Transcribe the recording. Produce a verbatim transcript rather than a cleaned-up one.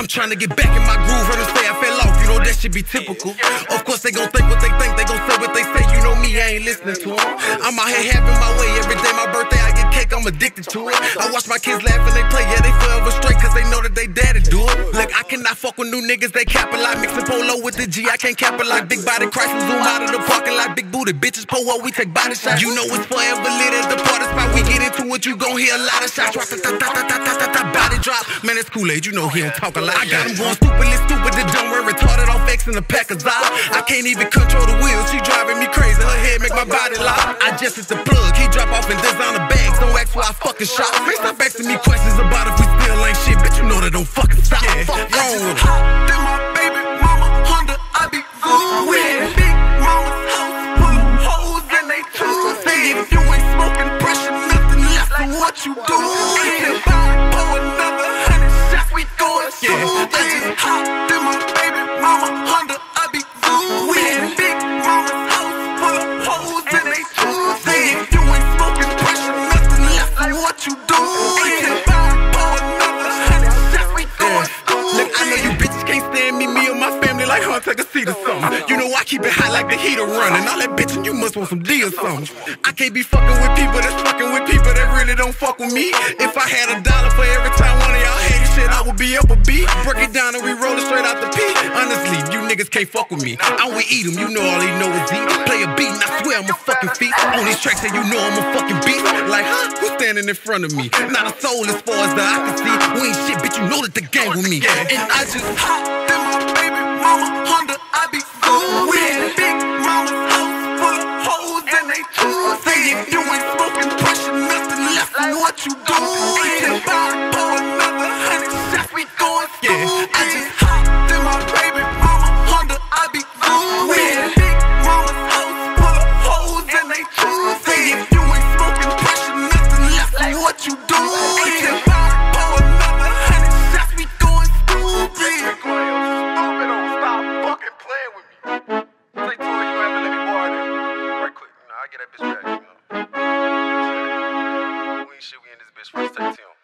trying to get back in my groove. Heard them say I fell off, you know that shit be typical. Of course they gon' think what they think, they gon' say what they say. You know me, I ain't listening to them. I'm out here having my way. Every day my birthday I get cake, I'm addicted to it. I watch my kids laugh and they play, yeah, they forever straight, cause they know that they daddy do it. Look, I cannot fuck with new niggas, they capitalize. Mixing polo with the G, I can't capitalize. Big body Chrysler, zoom out of the parking lot. Big booty bitches, po up, we take body shots. You know it's forever lit at the party spot. We get into it, you gon' hear a lot of shots. Drop, ta ta ta ta ta ta ta, body drop. Man, it's Kool-Aid, you know he don't talk a lot. I got him going stupidly stupid, the dumb word retarded off X in the pack of Zod. I can't even control the wheels, she driving me crazy. Her head make my body lock. I just hit the plug, he drop off and designer bags. Don't ask why I fucking shop. Man, stop asking me questions about if we still ain't shit. Bitch, you know that don't fucking stop. Yeah. Fuck wrong with her. Then my baby mama Honda, I be good with. Big mama's house full of hoes and they too. Say if you ain't smoking pressure, nothing less than what you do. If I pour another hundred shots, we going so yeah. I just hot. Then my baby mama Honda, I be good with. Big mama's house full of hoes and they too. Say if you ain't smoking pressure, nothing less than what you do. If I pour another hundred shots, we going so Look, I know you bitches can't stand me, me or my family like huh, take a seat or something. You know I keep it hot like the heater running. All that bitchin', you must want some D or something. I can't be fucking with people that's fucking with people that really don't fuck with me. If I had a dollar for every time one of y'all hated shit, I would be up a beat. Break it down and we roll it straight out the P. Honestly, you niggas can't fuck with me. I would eat them, you know all they know is eat. Play a beat and I swear I'm a fucking feat. On these tracks and you know I'm a fucking beat. Like, huh? Who's standing in front of me? Not a soul as far as that I can see. We ain't shit, bitch, you know that the gang with me. And I just hot. Then my baby mama Honda, I be good with. Big mama's house full of hoes and they too. Say if you ain't smoking pressure, nothing less than what you do. If I pour another hundred shots, we going so yeah. I just hot. Then my baby mama Honda, I be good with. Big mama's house full of hoes and they too. Say if you ain't smoking pressure, nothing less than what you do. If I pour another hundred shots, we going stupid. Get that bitch back, you know. We ain't shit, we in this bitch first, take Tim.